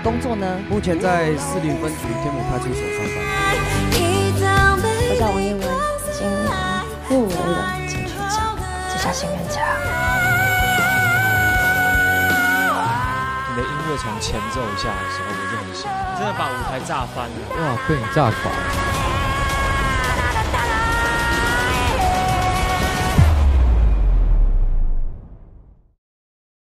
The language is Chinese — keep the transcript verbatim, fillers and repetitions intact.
工作呢？ 目前在士林分局天母派出所上班。 我叫王一文，今年入围了金曲奖最佳新人奖。 你的音乐从前奏下的时候，我就很喜欢，真的把舞台炸翻了。 哇，被你炸垮了。